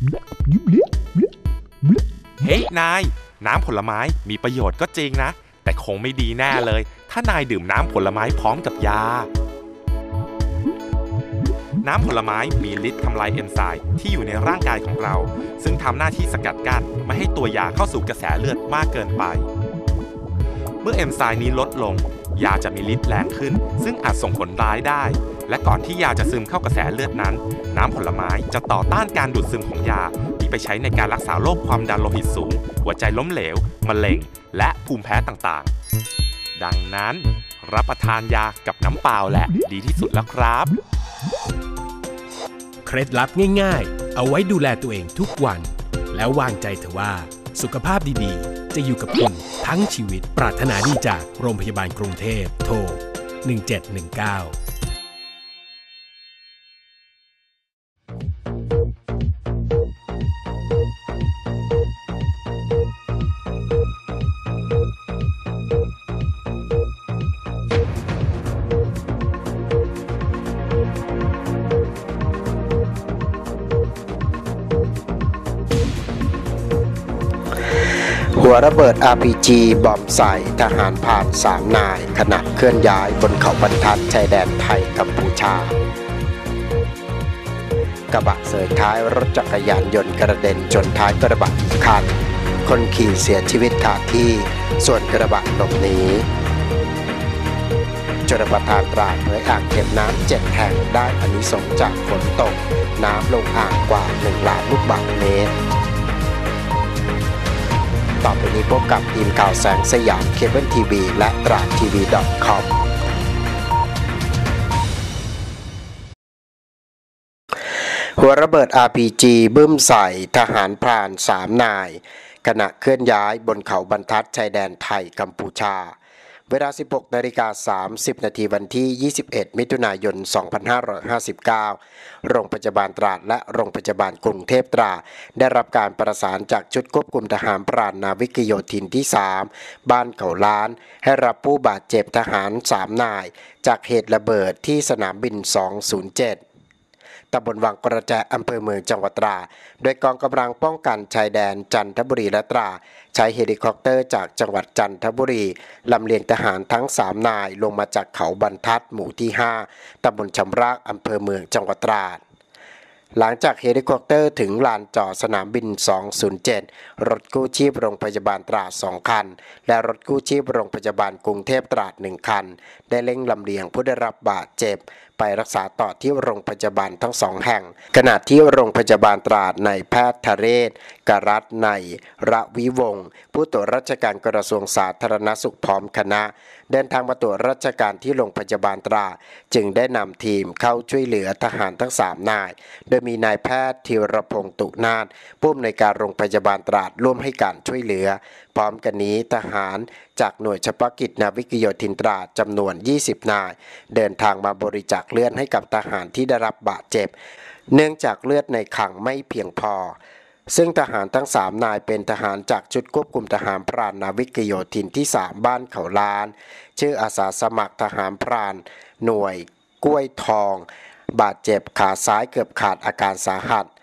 เฮ้ยนายน้ำผลไม้มีประโยชน์ก็จริงนะแต่คงไม่ดีแน่เลยถ้านายดื่มน้ำผลไม้พร้อมกับยาน้ำผลไม้มีฤทธิ์ทำลายเอนไซม์ที่อยู่ในร่างกายของเราซึ่งทำหน้าที่สกัดกั้นไม่ให้ตัวยาเข้าสู่กระแสเลือดมากเกินไปเมื่อเอนไซม์นี้ลดลงยาจะมีฤทธิ์แรงขึ้นซึ่งอาจส่งผลร้ายได้และก่อนที่ยาจะซึมเข้ากระแสเลือดนั้นน้ำผลไม้จะต่อต้านการดูดซึมของยาที่ไปใช้ในการรักษาโรคความดันโลหิตสูงหัวใจล้มเหลวมะเร็งและภูมิแพ้ต่างๆดังนั้นรับประทานยากับน้ำเปล่าแหละดีที่สุดแล้วครับเคล็ดลับง่ายๆเอาไว้ดูแลตัวเองทุกวันแล้ววางใจเถอะว่าสุขภาพดีๆจะอยู่กับคุณทั้งชีวิตปรารถนาดีจากโรงพยาบาลกรุงเทพโทร1719 หัวระเบิด RPG บอมใส่ทหารผ่าน3 นายขณะเคลื่อนย้ายบนเขาบรรทัดชายแดนไทยกัมพูชากระบะเสยท้ายรถจักรยานยนต์กระเด็นชนท้ายกระบะอีกคันคนขี่เสียชีวิตคาที่ส่วนกระบะหลบหนีชลประทานตราดเผยอ่างเก็บน้ำ7 แห่งได้อานิสงส์จากฝนตกน้ำลงอ่างกว่า1 ล้านลูกบาศก์เมตรต่อไปนี้พบกับทีมข่าวแสงสยามเคเบิลทีวีและตราดทีวี.com หัวระเบิด RPG บึ้มใส่ทหารพราน3 นายขณะเคลื่อนย้ายบนเขาบรรทัดชายแดนไทยกัมพูชาเวลา 16:30 นาทีวันที่ 21 มิถุนายน 2559 โรงพยาบาลตราดและโรงพยาบาลกรุงเทพตราดได้รับการประสานจากชุดควบคุมทหารพรานนาวิกโยธินที่ 3 บ้านเขาล้านให้รับผู้บาดเจ็บทหาร 3 นายจากเหตุระเบิดที่สนามบิน 207ตำบลวังกระแจอำเภอเมืองจังหวัดตราดโดยกองกำลังป้องกันชายแดนจันทบุรีและตราดใช้เฮลิคอปเตอร์จากจังหวัดจันทบุรีลำเลียงทหารทั้ง3 นายลงมาจากเขาบรรทัดหมู่ที่ 5 ตำบลชำรากอำเภอเมืองจังหวัดตราดหลังจากเฮลิคอปเตอร์ถึงลานจอดสนามบิน 207 รถกู้ชีพโรงพยาบาลตราด2 คันและรถกู้ชีพโรงพยาบาลกรุงเทพตราด1 คันได้เร่งลำเลียงผู้ได้รับบาดเจ็บไปรักษาต่อที่โรงพยาบาลทั้ง2 แห่งขณะที่โรงพยาบาลตราดนายแพทย์ทเรศกรัตน์ในระวิวงศ์ผู้ตรวจราชการกระทรวงสาธารณสุขพร้อมคณะเดินทางมาตรวจราชการที่โรงพยาบาลตราดจึงได้นำทีมเข้าช่วยเหลือทหารทั้ง3 นายโดยมีนายแพทย์ธีรพงษ์ตุนาถผู้อำนวยการโรงพยาบาลตราดร่วมให้การช่วยเหลือพร้อมกันนี้ทหารจากหน่วยเฉพาะกิจนาวิกโยธินตราดจำนวน20 นายเดินทางมาบริจาคเลือดให้กับทหารที่ได้รับบาดเจ็บเนื่องจากเลือดในคลังไม่เพียงพอซึ่งทหารทั้ง3 นายเป็นทหารจากชุดควบคุมทหารพรานนาวิกโยธินที่ 3 บ้านเขาล้านชื่ออาสาสมัครทหารพรานหน่วยกล้วยทองบาดเจ็บขาซ้ายเกือบขาดอาการสาหัส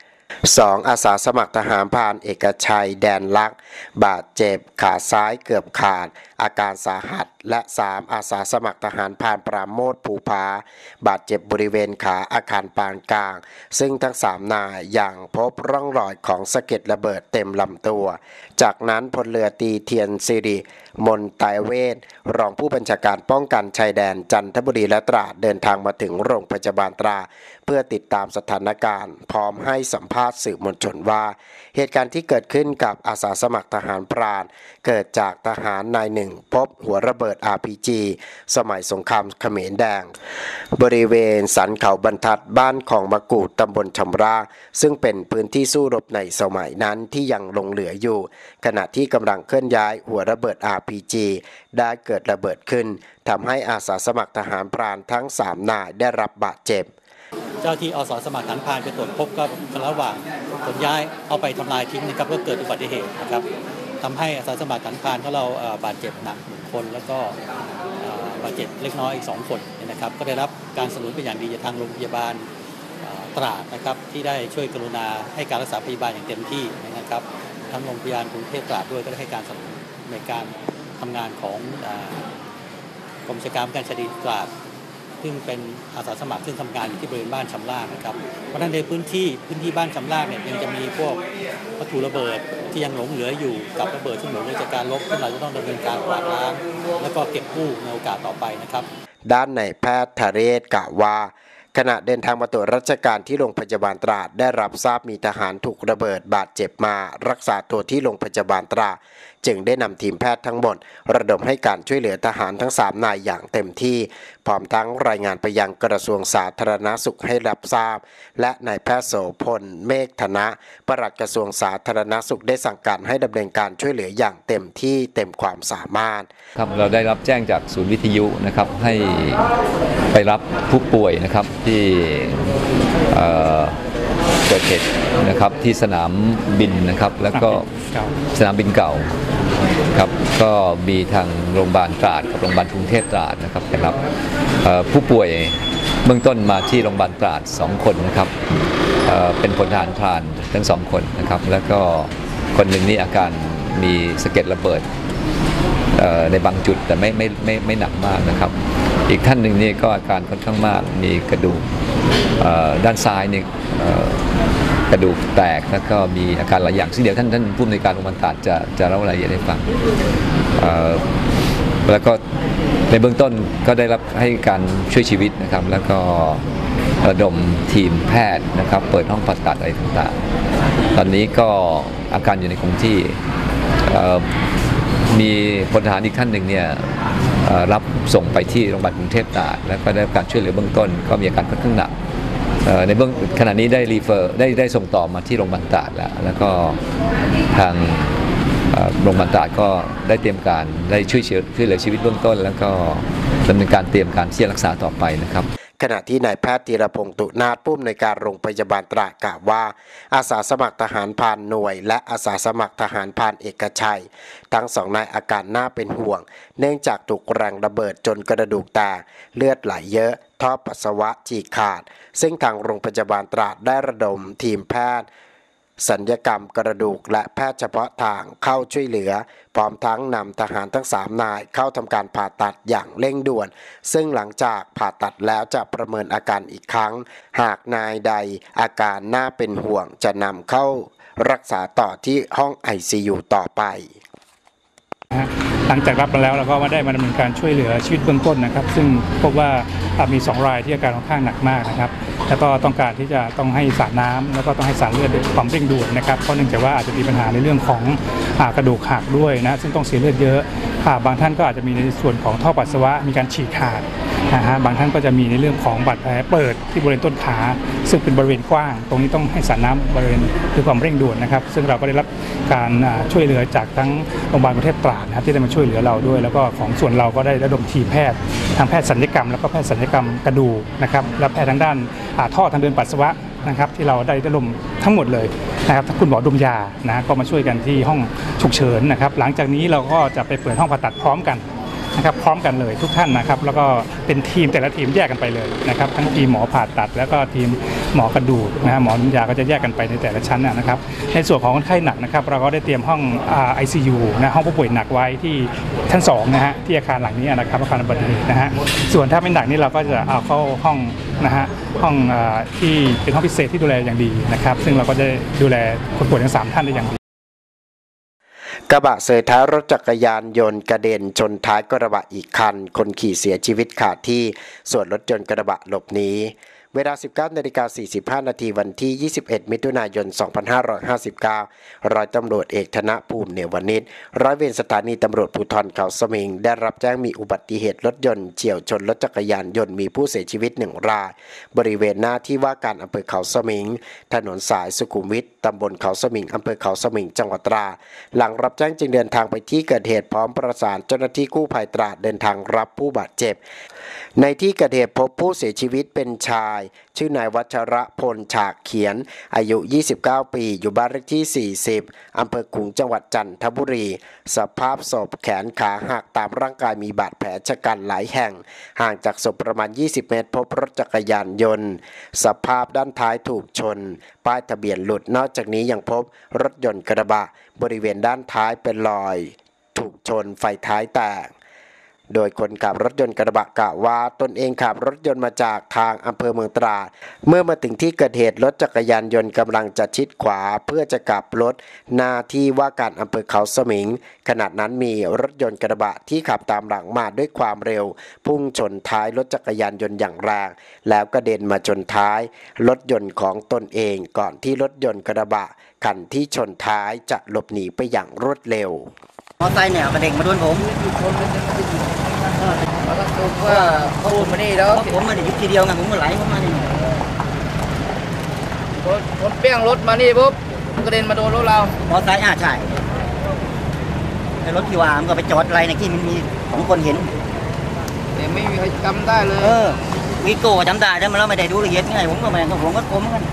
2อาสาสมัครทหารพรานเอกชัยแดนลักษณ์บาดเจ็บขาซ้ายเกือบขาดอาการสาหัสและ3อาสาสมัครทหารพรานปราโมทภูผาบาดเจ็บบริเวณขาอาคารปานกลางซึ่งทั้ง3 นายยังพบร่องรอยของสะเก็ดระเบิดเต็มลำตัวจากนั้นพลเรือตรีเทียนสิริมนไตรเวชรองผู้บัญชาการป้องกันชายแดนจันทบุรีและตราดเดินทางมาถึงโรงพยาบาลตราดเพื่อติดตามสถานการณ์พร้อมให้สัมภาษณ์สื่อมวลชนว่าเหตุการณ์ที่เกิดขึ้นกับอาสาสมัครทหารพรานเกิดจากทหารนายหนึ่งพบหัวระเบิด RPG สมัยสงครามเขมรแดงบริเวณสันเขาบรรทัดบ้านของมะกูดตำบลชำราซึ่งเป็นพื้นที่สู้รบในสมัยนั้นที่ยังหลงเหลืออยู่ขณะที่กำลังเคลื่อนย้ายหัวระเบิด RPG ได้เกิดระเบิดขึ้นทำให้อาสาสมัครทหารพรานทั้ง3 นายได้รับบาดเจ็บเจ้าที่อสสมัครทหารพรานไปตรวจพบก็ระหว่างขนย้ายเอาไปทำลายทิ้งนะครับก็เกิดอุบัติเหตุนะครับทำให้อาสาสมัครทหารพรานของเราบาดเจ็บหนัก1 คนแล้วก็บาดเจ็บเล็กน้อยอีก2 คนนะครับก็ได้รับการสนับสนุนเป็นอย่างดีจากทางโรงพยาบาลตราดนะครับที่ได้ช่วยกรุณาให้การรักษาพยาบาลอย่างเต็มที่นะครับทั้งโรงพยาบาลกรุงเทพตราดด้วยก็ได้ให้การสนับสนุนในการทำงานของกรมชาการป้องกันคดีตราดซึ่งเป็นอาสาสมัครซึ่งทำงานอยู่ที่บริเวณบ้านชำล่างนะครับเพราะฉะนั้นในพื้นที่บ้านชำล่างเนี่ยยังจะมีพวกวัตถุระเบิดที่ยังหลงเหลืออยู่กับระเบิดที่หลงเหลือจากการรบที่เราจะต้องดำเนินการกวาดล้างแล้วก็เก็บกู้ในโอกาสต่อไปนะครับด้านนายแพทย์ธเรศกล่าวว่าขณะเดินทางมาตรวจราชการที่โรงพยาบาลตราดได้รับทราบมีทหารถูกระเบิดบาดเจ็บมารักษาตัวที่โรงพยาบาลตราดจึงได้นำทีมแพทย์ทั้งหมดระดมให้การช่วยเหลือทหารทั้ง3นายอย่างเต็มที่พร้อมทั้งรายงานไปยังกระทรวงสาธารณสุขให้รับทราบและนายแพทย์โสพลเมฆธนะปลัดกระทรวงสาธารณสุขได้สั่งการให้ดำเนินการช่วยเหลืออย่างเต็มที่เต็มความสามารถครับเราได้รับแจ้งจากศูนย์วิทยุนะครับให้ไปรับผู้ป่วยนะครับที่เกิดเหตุนะครับที่สนามบินนะครับแล้วก็สนามบินเก่าครับก็มีทางโรงพยาบาลตราดกับโรงพยาบาลกรุงเทพตราดนะครับไปรับผู้ป่วยเบื้องต้นมาที่โรงพยาบาลตราด2คนนะครับเป็นพลทหารพรานทั้ง2คนนะครับแล้วก็คนหนึ่งนี่อาการมีสะเก็ดระเบิดในบางจุดแต่ไม่หนักมากนะครับอีกท่านหนึ่งนี่ก็อาการค่อนข้างมากมีกระดูกด้านซ้ายนี่กระดูกแตกแล้วก็มีอาการหลายอย่างซึ่งเดี๋ยวท่านผู้อำนวยการโรงพยาบาลตราดจะเล่ารายละเอียดให้ฟังแล้วก็ในเบื้องต้นก็ได้รับให้การช่วยชีวิตนะครับแล้วก็ระดมทีมแพทย์นะครับเปิดห้องผ่าตัดอะไรต่างๆตอนนี้ก็อาการอยู่ในคงที่มีพลทหารอีกท่านหนึ่งเนี่ยรับส่งไปที่โรงพยาบาลกรุงเทพตราดแล้วก็ได้รับการช่วยเหลือเบื้องต้นก็มีอาการค่อนข้างหนักในเบื้องขณะนี้ได้รีเฟอร์ได้ส่งต่อมาที่โรงพยาบาลตราดแล้วก็ทางโรงพยาบาลตราดก็ได้เตรียมการได้ช่วยเหลือชีวิตเบื้องต้นแล้วก็ดำเนินการเตรียมการที่จะรักษาต่อไปนะครับขณะที่นายแพทย์ธีรพงษ์ตุนาถผู้อำนวยการโรงพยาบาลตราดกล่าวว่าอาสาสมัครทหารพรานหน่วยและอาสาสมัครทหารพรานเอกชัยทั้ง2นายอาการน่าเป็นห่วงเนื่องจากถูกแรงระเบิดจนกระดูกแตกเลือดไหลเยอะท่อปัสสาวะฉีกขาดซึ่งทางโรงพยาบาลตราดได้ระดมทีมแพทย์ศัลยกรรมกระดูกและแพทย์เฉพาะทางเข้าช่วยเหลือพร้อมทั้งนำทหารทั้ง3นายเข้าทำการผ่าตัดอย่างเร่งด่วนซึ่งหลังจากผ่าตัดแล้วจะประเมินอาการอีกครั้งหากนายใดอาการน่าเป็นห่วงจะนำเข้ารักษาต่อที่ห้อง ICU ต่อไปหลังจากรับมาแล้วเราก็ได้มาดำเนินการช่วยเหลือชีวิตเบื้องต้นนะครับซึ่งพบว่ามี2รายที่อาการค่อนข้างหนักมากนะครับแล้วก็ต้องการที่จะต้องให้สารน้ำแล้วก็ต้องให้สารเลือดด้วยความเร่งด่วนนะครับเพราะเนื่องจากว่าอาจจะมีปัญหาในเรื่องของกระดูกหักด้วยนะซึ่งต้องเสียเลือดเยอะบางท่านก็อาจจะมีในส่วนของท่อปัสสาวะมีการฉีกขาดบางท่านก็จะมีในเรื่องของบาดแผลเปิดที่บริเวณต้นขาซึ่งเป็นบริเวณกว้างตรงนี้ต้องให้สารน้ำบริเวณด้วยความเร่งด่วนนะครับซึ่งเราก็ได้รับการช่วยเหลือจากทั้งโรงพยาบาลกรุงเทพตราดนะครับที่ได้มาช่วยเหลือเราด้วยแล้วก็ของส่วนเราก็ได้ระดมทีมแพทย์ทางแพทย์ศัลยกรรมแล้วก็แพทย์ศัลยกรรมกระดูกนะครับและแพทย์ทางด้านท่อทางเดินปัสสาวะนะครับที่เราได้ระดมทั้งหมดเลยนะครับคุณหมอดมยานะก็มาช่วยกันที่ห้องฉุกเฉินนะครับหลังจากนี้เราก็จะไปเปิดห้องผ่าตัดพร้อมกันนะครับพร้อมกันเลยทุกท่านนะครับแล้วก็เป็นทีมแต่ละทีมแยกกันไปเลยนะครับทั้งทีมหมอผ่าตัดแล้วก็ทีมหมอกระดูกหมอดมยาก็จะแยกกันไปในแต่ละชั้นนะครับในส่วนของคนไข้หนักนะครับเราก็ได้เตรียมห้อง ICU นะห้องผู้ป่วยหนักไว้ที่ชั้น2นะฮะที่อาคารหลังนี้นะครับอาคารอุบัติเหตุนะฮะส่วนถ้าไม่หนักนี่เราก็จะเอาเข้าห้องนะฮะห้องที่เป็นห้องพิเศษที่ดูแลอย่างดีนะครับซึ่งเราก็จะดูแลคนป่วยทั้ง3ท่านได้อย่างดีกระบะเสยท้ายรถจักรยานยนต์กระเด็นชนท้ายกระบะอีกคันคนขี่เสียชีวิตคาที่ส่วนรถยนต์กระบะหลบหนีเวลา 19:45 น.วันที่ 21 มิถุนายน 2559 ร้อยตำรวจเอกธนภูมิเหนือวณิชร้อยเวรสถานีตำรวจภูธรเขาสมิงได้รับแจ้งมีอุบัติเหตุรถยนต์เฉี่ยวชนรถจักรยานยนต์มีผู้เสียชีวิต1รายบริเวณหน้าที่ว่าการอำเภอเขาสมิงถนนสายสุขุมวิทตำบลเขาสมิงอำเภอเขาสมิงจังหวัดตราดหลังรับแจ้งจึงเดินทางไปที่เกิดเหตุพร้อมประสานเจ้าหน้าที่กู้ภัยตราดเดินทางรับผู้บาดเจ็บในที่เกิดเหตุพบผู้เสียชีวิตเป็นชายายชื่อนายวัชรพลฉากเขียนอายุ29ปีอยู่บ้านเลขที่40อำเภอขลุงจังหวัดจันทบุรีสภาพศพแขนขาหักตามร่างกายมีบาดแผลชะกันหลายแห่งห่างจากศพประมาณ20เมตรพบรถจักรยานยนต์สภาพด้านท้ายถูกชนป้ายทะเบียนหลุดนอกจากนี้ยังพบรถยนต์กระบะบริเวณด้านท้ายเป็นรอยถูกชนไฟท้ายแตกโดยคนขับรถยนต์กระบะกล่าวว่าตนเองขับรถยนต์มาจากทางอำเภอเมืองตราดเมื่อมาถึงที่เกิดเหตุรถจักรยานยนต์กำลังจะชิดขวาเพื่อจะกลับรถหน้าที่ว่าการอำเภอเขาสมิงขณะนั้นมีรถยนต์กระบะที่ขับตามหลังมาด้วยความเร็วพุ่งชนท้ายรถจักรยานยนต์อย่างแรงแล้วกระเด็นมาชนท้ายรถยนต์ของตนเองก่อนที่รถยนต์กระบะคันที่ชนท้ายจะหลบหนีไปอย่างรวดเร็วมอไซค์เนี่ยกระเด็นมาโดนผมว่าเขาพูดมานี่แล้วผมมาได้ยุบทีเดียวไงผมมาไหลผมมานี่รถเปี้ยงรถมานี่ปุ๊บกระเด็นมาโดนรถเรามอไซค์ใช่ไอ้รถที่ว่ามันก็ไปจอดอะไรในที่มันมีของคนเห็นแต่ไม่มีใครจำได้เลยวิโก้จำได้แต่มันเราไม่ได้ดูละเอียดไงผมก็ไม่ผมก็เหมือนกัน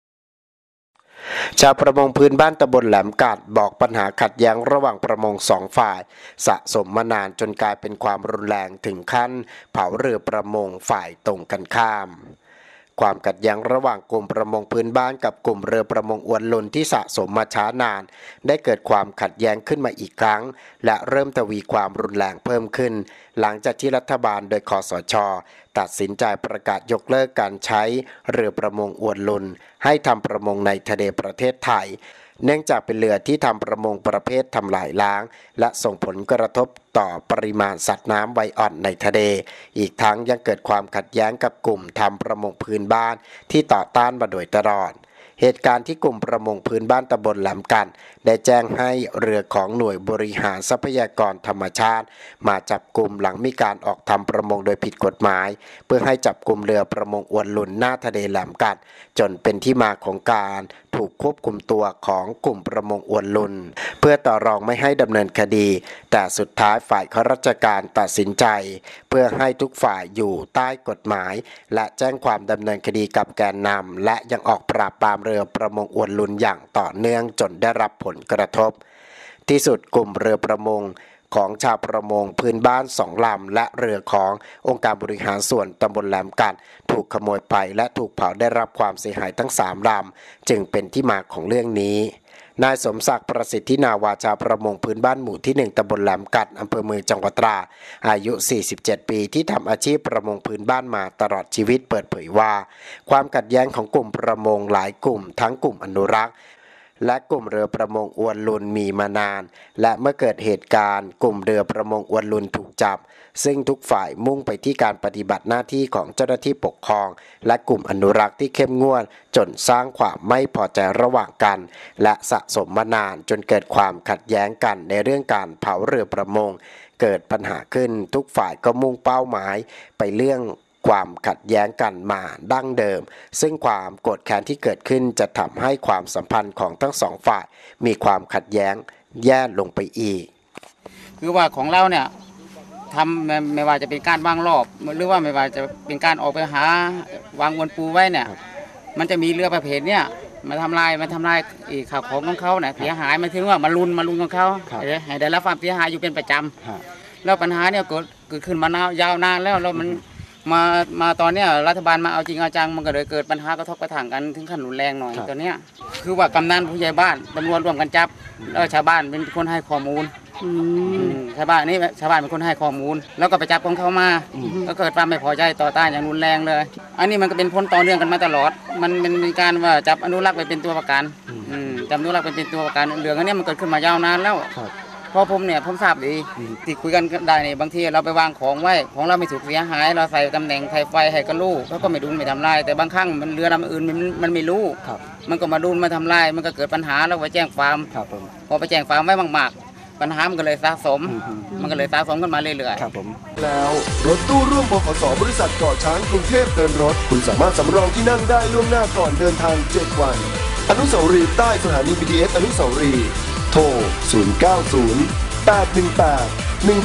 ชาวประมงพื้นบ้านตำบลแหลมกาดบอกปัญหาขัดแย้งระหว่างประมงสองฝ่ายสะสมมานานจนกลายเป็นความรุนแรงถึงขั้นเผาเรือประมงฝ่ายตรงกันข้ามความขัดแย้งระหว่างกลุ่มประมงพื้นบ้านกับกลุ่มเรือประมงอวนลุนที่สะสมมาช้านานได้เกิดความขัดแย้งขึ้นมาอีกครั้งและเริ่มทวีความรุนแรงเพิ่มขึ้นหลังจากที่รัฐบาลโดยคสช.ตัดสินใจประกาศยกเลิกการใช้เรือประมงอวนลุนให้ทำประมงในทะเลประเทศไทยเนื่องจากเป็นเรือที่ทำประมงประเภททำลายล้างและส่งผลกระทบต่อปริมาณสัตว์น้ำไวอ่อนในทะเลอีกทั้งยังเกิดความขัดแย้งกับกลุ่มทำประมงพื้นบ้านที่ต่อต้านมาโดยตลอดเหตุการณ์ที่กลุ่มประมงพื้นบ้านตำบลแหลมกันได้แจ้งให้เรือของหน่วยบริหารทรัพยากรธรรมชาติมาจับกลุ่มหลังมีการออกทำประมงโดยผิดกฎหมายเพื่อให้จับกลุ่มเรือประมงอวนลุนหน้าทะเลแหลมกันจนเป็นที่มาของการถูกควบคุมตัวของกลุ่มประมงอวนลุนเพื่อต่อรองไม่ให้ดำเนินคดีแต่สุดท้ายฝ่ายข้าราชการตัดสินใจเพื่อให้ทุกฝ่ายอยู่ใต้กฎหมายและแจ้งความดำเนินคดีกับแกนนำและยังออกปราบปรามเรือประมงอวนลุนอย่างต่อเนื่องจนได้รับผลกระทบที่สุดกลุ่มเรือประมงของชาวประมงพื้นบ้าน2 ลำและเรือขององค์การบริหารส่วนตำบลแหลมกันถูกขโมยไปและถูกเผาได้รับความเสียหายทั้ง3 ลำจึงเป็นที่มาของเรื่องนี้นายสมศักดิ์ประสิทธินาวาชาวประมงพื้นบ้านหมู่ที่1ตำบลแหลมกันอำเภอเมืองจังหวัดตราดอายุ47ปีที่ทำอาชีพประมงพื้นบ้านมาตลอดชีวิตเปิดเผยว่าความขัดแย้งของกลุ่มประมงหลายกลุ่มทั้งกลุ่มอนุรักษ์และกลุ่มเรือประมงอวนลุนมีมานานและเมื่อเกิดเหตุการณ์กลุ่มเรือประมงอวนลุนถูกจับซึ่งทุกฝ่ายมุ่งไปที่การปฏิบัติหน้าที่ของเจ้าหน้าที่ปกครองและกลุ่มอนุรักษ์ที่เข้มงวดจนสร้างความไม่พอใจระหว่างกันและสะสมมานานจนเกิดความขัดแย้งกันในเรื่องการเผาเรือประมงเกิดปัญหาขึ้นทุกฝ่ายก็มุ่งเป้าหมายไปเรื่องความขัดแย้งกันมาดั้งเดิมซึ่งความโกรธแค้นที่เกิดขึ้นจะทำให้ความสัมพันธ์ของทั้ง2 ฝ่ายมีความขัดแย้งแย่ลงไปอีกคือว่าของเราเนี่ยทำไม่ว่าจะเป็นการวางรอบหรือว่าไม่ว่าจะเป็นการออกไปหาวางวนปูไว้เนี่ยมันจะมีเรือประเภทเนี่ยมาทำลายอีกข่าวของเขาเนี่ยเสียหายมาถึงว่ามาลุนของเขาให้ได้รับความเสียหายอยู่เป็นประจำแล้วปัญหาเนี่ยเกิดขึ้นมายาวนานแล้วมันมาตอนเนี้ยรัฐบาลมาเอาจริงเอาจังมันก็เลยเกิดปัญหากระทบกระทั่งกันถึงขั้นรุนแรงหน่อยตอนเนี้ยคือว่ากำนันผู้ใหญ่บ้านตำรวจร่วมกันจับแล้วชาวบ้านเป็นคนให้ข้อมูลชาวบ้านเป็นคนให้ข้อมูลแล้วก็ไปจับของเขามาก็เกิดความไม่พอใจต่อต้านอย่างรุนแรงเลยอันนี้มันก็เป็นผลต่อเนื่องกันมาตลอดมันมีการว่าจับอนุรักษ์ไปเป็นตัวประกันจับอนุรักษ์ไปเป็นตัวประกันเรื่องอันนี้มันเกิดขึ้นมายาวนานแล้วเพราะผมทราบดีที่คุยกันได้เนี่ยบางทีเราไปวางของไว้ของเราไม่ถูกเสียหายเราใส่ตำแหน่งไฟให้กระลูกแล้วก็ไม่ดุนไม่ทำลายแต่บางครั้งมันเรือลำอื่นมันไม่รู้มันก็มาดุนมาทำลายมันก็เกิดปัญหาแล้วไปแจ้งความพอไปแจ้งความไว้มากๆปัญหามันก็เลยสะสมกันมาเรื่อยๆแล้วรถตู้ร่วมบขส.บริษัทเกาะช้างกรุงเทพเดินรถคุณสามารถสำรองที่นั่งได้ล่วงหน้าก่อนเดินทาง7 วันอนุสาวรีย์ใต้สถานี BTS อนุสาวรีย์โทร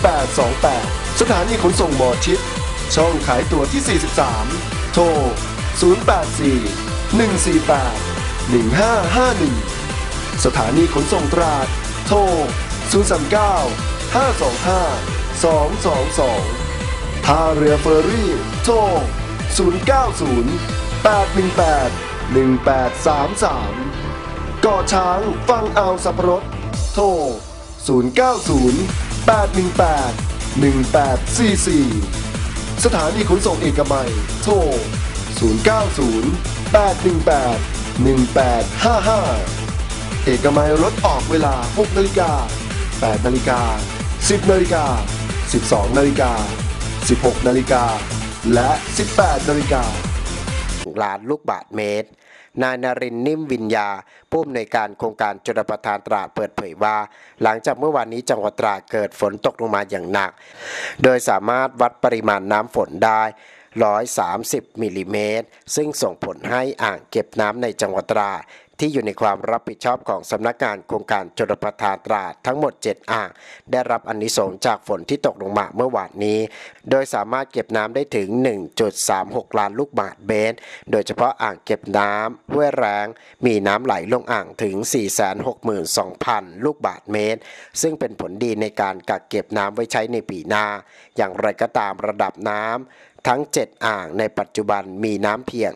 090-818-1828 สถานีขนส่งหมอชิดช่องขายตั๋วที่ 43 โทร 084 148 1551 สถานีขนส่งตราดโทร 039 525 222 ท่าเรือเฟอร์รี่โทร 090 818 1833 เกาะช้างฟังอ่าวสับปะรดโทร 090 818 1844 สถานีขนส่งเอกมัยโทร 090 818 1855 เอกมัยรถออกเวลา 6 นาฬิกา 8 นาฬิกา 10 นาฬิกา 12 นาฬิกา 16 นาฬิกา และ 18 นาฬิกาล้านลูกบาศก์เมตรนายนรินทร์นิ่มวิญญาผู้อำนวยการโครงการชลประทานตราดเปิดเผยว่าหลังจากเมื่อวานนี้จังหวัดตราดเกิดฝนตกลงมาอย่างหนักโดยสามารถวัดปริมาณน้ำฝนได้130 มิลลิเมตรซึ่งส่งผลให้อ่างเก็บน้ำในจังหวัดตราดที่อยู่ในความรับผิดชอบของสำนักงานโครงการชลประทานตราดทั้งหมด7อ่างได้รับอานิสงส์จากฝนที่ตกลงมาเมื่อวานนี้โดยสามารถเก็บน้ำได้ถึง 1.36 ล้านลูกบาศก์เมตรโดยเฉพาะอ่างเก็บน้ำห้วยแรงมีน้ำไหลลงอ่างถึง 462,000 ลูกบาศก์เมตรซึ่งเป็นผลดีในการกักเก็บน้ำไว้ใช้ในปีหน้าอย่างไรก็ตามระดับน้ำทั้ง7อ่างในปัจจุบันมีน้ำเพียง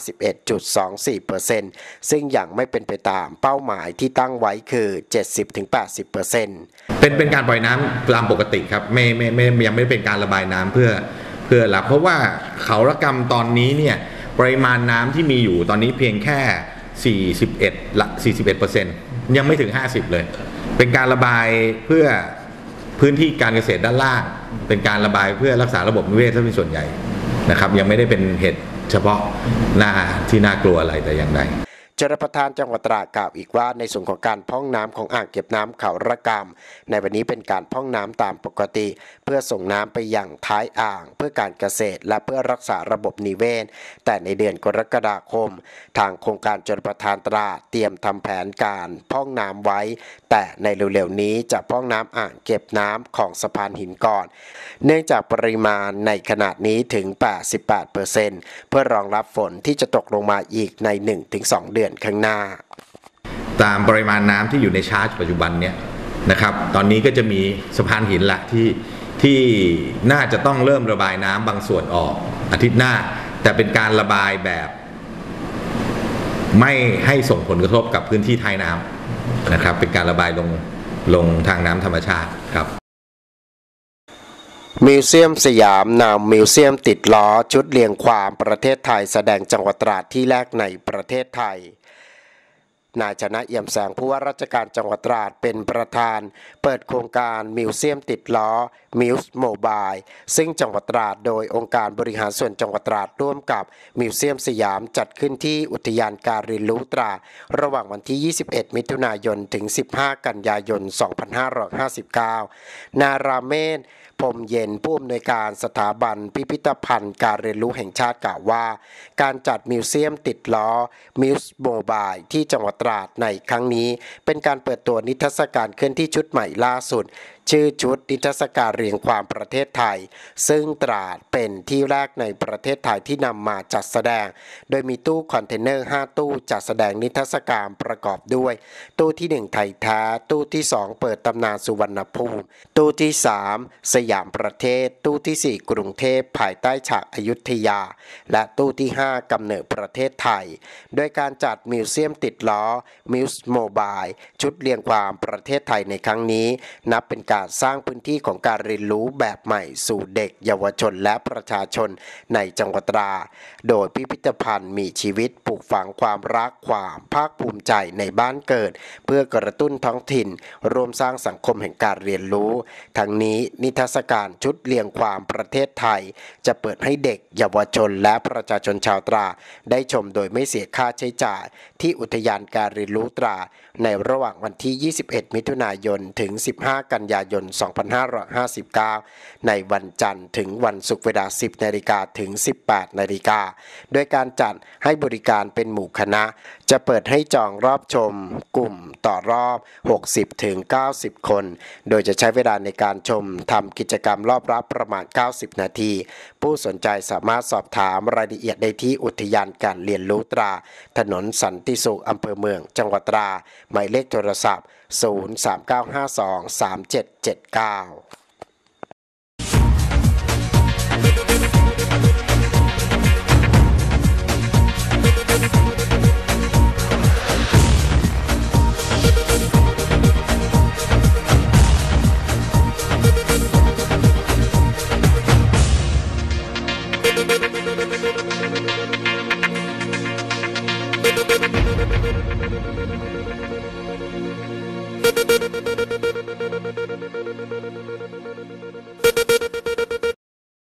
51.24% ซึ่งยังไม่เป็นไปตามเป้าหมายที่ตั้งไว้คือ 70-80% เป็นการปล่อยน้ำตามปกติครับไม่ยังไม่เป็นการระบายน้ำเพื่อรับเพราะว่าเขาระกำตอนนี้เนี่ยปริมาณน้ำที่มีอยู่ตอนนี้เพียงแค่41% ยังไม่ถึง50เลยเป็นการระบายเพื่อพื้นที่การเกษตรด้านล่างเป็นการระบายเพื่อรักษาระบบนิเวศซะเป็นส่วนใหญ่นะครับยังไม่ได้เป็นเหตุเฉพาะที่น่ากลัวอะไรแต่อย่างใดชลประทานจังหวัดตราดกล่าวอีกว่าในส่วนของการพร่องน้ำของอ่างเก็บน้ำเขาระกำในวันนี้เป็นการพร่องน้ำตามปกติเพื่อส่งน้ำไปยังท้ายอ่างเพื่อการเกษตรและเพื่อรักษาระบบนิเวศแต่ในเดือนกรกฎาคมทางโครงการชลประทานตราดเตรียมทำแผนการพร่องน้ำไว้แต่ในเร็วๆนี้จะพร่องน้ำอ่างเก็บน้ำของสะพานหินก่อนเนื่องจากปริมาณในขณะนี้ถึง 88% เพื่อรองรับฝนที่จะตกลงมาอีกใน 1-2 เดือนข้างหน้าตามปริมาณน้ำที่อยู่ในชาร์จปัจจุบันเนี่ยนะครับตอนนี้ก็จะมีสะพานหินละที่น่าจะต้องเริ่มระบายน้ำบางส่วนออกอาทิตย์หน้าแต่เป็นการระบายแบบไม่ให้ส่งผลกระทบกับพื้นที่ท้ายน้ำนะครับเป็นการระบายลงทางน้ำธรรมชาติครับมิวเซียมสยามนำมิวเซียมติดล้อชุดเรียงความประเทศไทยแสดงจังหวัดตราดที่แรกในประเทศไทยนายชนะเอี่ยมแสงผู้ว่าราชการจังหวัดตราดเป็นประธานเปิดโครงการมิวเซียมติดล้อมิวส์โมบายซึ่งจังหวัดตราดโดยองค์การบริหารส่วนจังหวัดตราดร่วมกับมิวเซียมสยามจัดขึ้นที่อุทยานการเรียนรู้ตราดระหว่างวันที่ 21 มิถุนายนถึง 15 กันยายน 2559 นาราเมศพรมเย็นผู้อำนวยการสถาบันพิพิธภัณฑ์การเรียนรู้แห่งชาติกล่าวว่าการจัดมิวเซียมติดล้อมิวส์โมบายที่จังหวัดตราดในครั้งนี้เป็นการเปิดตัวนิทรรศการเคลื่อนที่ชุดใหม่ล่าสุดชื่อชุดนิทรรศการเรียงความประเทศไทยซึ่งตราดเป็นที่แรกในประเทศไทยที่นำมาจัดแสดงโดยมีตู้คอนเทนเนอร์5ตู้จัดแสดงนิทรรศการประกอบด้วยตู้ที่1ไทยแท้ตู้ที่2เปิดตำนานสุวรรณภูมิตู้ที่3สยามประเทศตู้ที่4กรุงเทพภายใต้ฉากอยุธยาและตู้ที่5กำเนิดประเทศไทยโดยการจัดมิวเซียมติดล้อมิวส์โมบายชุดเรียงความประเทศไทยในครั้งนี้นับเป็นการสร้างพื้นที่ของการเรียนรู้แบบใหม่สู่เด็กเยาวชนและประชาชนในจังหวัดตราดโดยพิพิธภัณฑ์มีชีวิตปลูกฝังความรักความภาคภูมิใจในบ้านเกิดเพื่อกระตุ้นท้องถิ่นรวมสร้างสังคมแห่งการเรียนรู้ทั้งนี้นิทรรศการชุดเรียงความประเทศไทยจะเปิดให้เด็กเยาวชนและประชาชนชาวตราดได้ชมโดยไม่เสียค่าใช้จ่ายที่อุทยานการเรียนรู้ตราดในระหว่างวันที่ 21 มิถุนายนถึง 15 กันยายน 2559 ในวันจันทร์ถึงวันศุกร์เวลา 10 นาฬิกาถึง 18 นาฬิกาโดยการจัดให้บริการเป็นหมู่คณะจะเปิดให้จองรอบชมกลุ่มต่อรอบ 60-90 คน โดยจะใช้เวลาในการชมทำกิจกรรมรอบรับประมาณ 90 นาที ผู้สนใจสามารถสอบถามรายละเอียดได้ที่อุทยานการเรียนรู้ตราถนนสันติสุขอำเภอเมืองจังหวัดตราหมายเลขโทรศัพท์ 039523779